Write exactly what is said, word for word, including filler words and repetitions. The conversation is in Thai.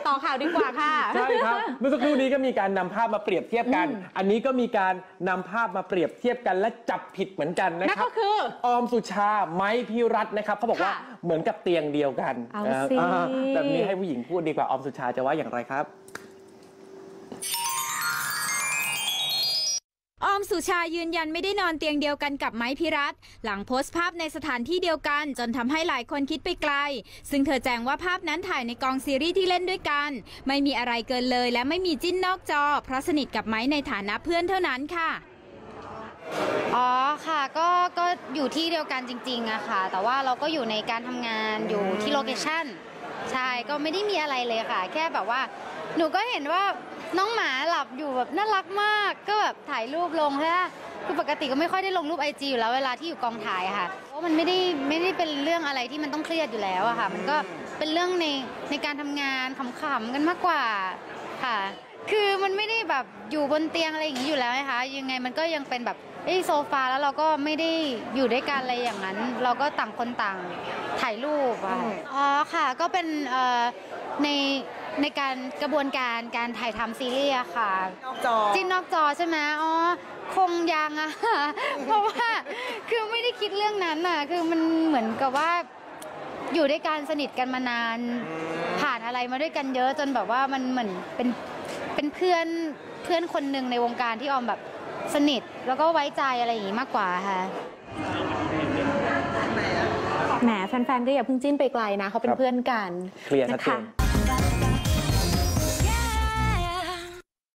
ต่อข่าวดีกว่าค่ะใช่ครับเมื่อสักครู่นี้ก็มีการนำภาพมาเปรียบเทียบกัน อันนี้ก็มีการนำภาพมาเปรียบเทียบกันและจับผิดเหมือนกันนะครับนั่นก็คือออมสุชาไม้พิรัตน์นะครับเขาบอกว่าเหมือนกับเตียงเดียวกันเอาสิแบบนี้ให้ผู้หญิงพูดดีกว่าออมสุชาจะว่าอย่างไรครับออมสุชายืนยันไม่ได้นอนเตียงเดียวกันกับไม้พิรัตน์หลังโพสต์ภาพในสถานที่เดียวกันจนทำให้หลายคนคิดไปไกลซึ่งเธอแจ้งว่าภาพนั้นถ่ายในกองซีรีส์ที่เล่นด้วยกันไม่มีอะไรเกินเลยและไม่มีจิ้นนอกจอเพราะสนิทกับไม้ในฐานะเพื่อนเท่านั้นค่ะอ๋อค่ะก็ก็อยู่ที่เดียวกันจริงๆอะค่ะแต่ว่าเราก็อยู่ในการทำงานอยู่ที่โลเคชั่นใช่ก็ไม่ได้มีอะไรเลยค่ะแค่แบบว่าหนูก็เห็นว่าน้องหมาหลับอยู่แบบน่ารักมากก็แบบถ่ายรูปลงใช่ไหมคือปกติก็ไม่ค่อยได้ลงรูปไอจีอยู่แล้วเวลาที่อยู่กองถ่ายค่ะเพราะมันไม่ได้ไม่ได้เป็นเรื่องอะไรที่มันต้องเครียดอยู่แล้วอะค่ะมันก็เป็นเรื่องในในการทำงานขำๆกันมากกว่าค่ะคือมันไม่ได้แบบอยู่บนเตียงอะไรอย่างนี้อยู่แล้วนะคะยังไงมันก็ยังเป็นแบบไอ้โซฟาแล้วเราก็ไม่ได้อยู่ด้วยกันอะไรอย่างนั้นเราก็ต่างคนต่างถ่ายรูปอะอ๋อค่ะก็เป็นเอ่อในในการกระบวนการการถ่ายทำซีรีส์ค่ะนอกจอจิ้นนอกจอใช่ไหมอ๋อคงยังอะเพราะว่าคือไม่ได้คิดเรื่องนั้นอะคือมันเหมือนกับว่าอยู่ด้วยกันสนิทกันมานานผ่านอะไรมาด้วยกันเยอะจนแบบว่ามันเหมือนเป็นเป็นเพื่อนเพื่อนคนหนึ่งในวงการที่ออมแบบสนิทแล้วก็ไว้ใจอะไรอย่างนี้มากกว่าค่ะแหมแฟนๆก็อย่าเพิ่งจิ้นไปไกลนะเขาเป็นเพื่อนกันเคลียร์ชัดเจน